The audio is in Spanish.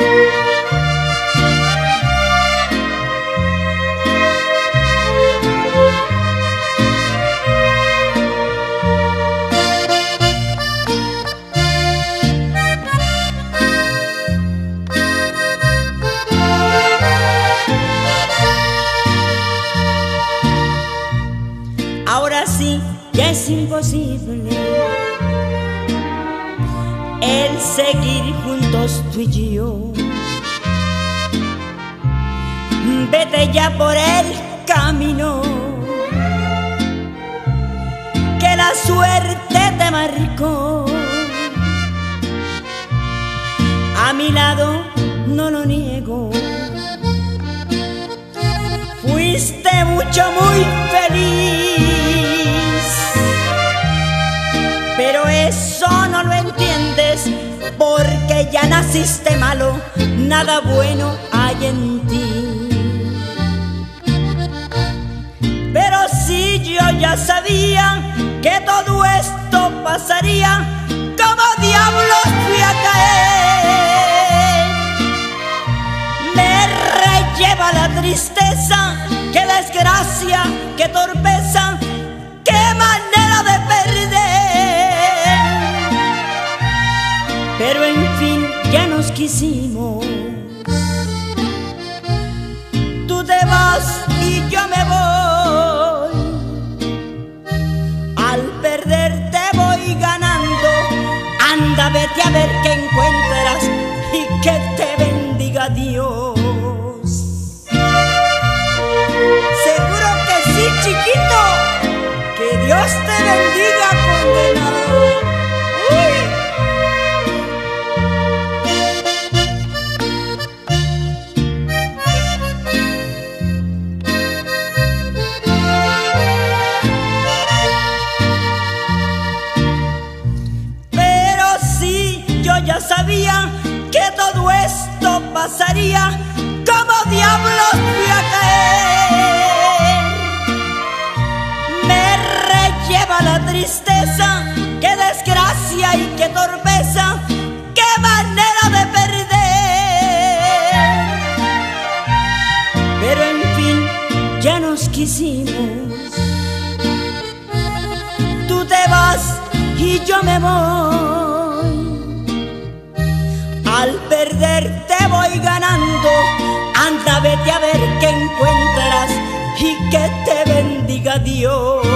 Ahora sí, ya es imposible el seguir juntos tú y yo. Vete ya por el camino que la suerte te marcó. A mi lado no lo niego, fuiste mucho, muy feliz, pero eso no lo entiendes porque ya naciste malo, nada bueno hay en ti. Pero si yo ya sabía que todo esto pasaría, ¿cómo diablos fui a caer? Me relleva la tristeza, qué desgracia, qué torpeza, qué manera de perder. Pero en fin, ya nos quisimos. Tú te vas y yo me voy. Al perder te voy ganando. Anda, vete a ver qué encuentras y que te bendiga Dios. Seguro que sí, chiquito. Que Dios te bendiga, condenado. ¡Uy! Pero sí, yo ya sabía que todo esto pasaría, ¿cómo diablos fui a caer? Me relleva la tristeza, qué desgracia y qué torpeza, qué manera de perder. Pero en fin, ya nos quisimos. Tú te vas y yo me voy. Al perder te voy ganando. Anda, vete a ver qué encuentras y que te bendiga Dios.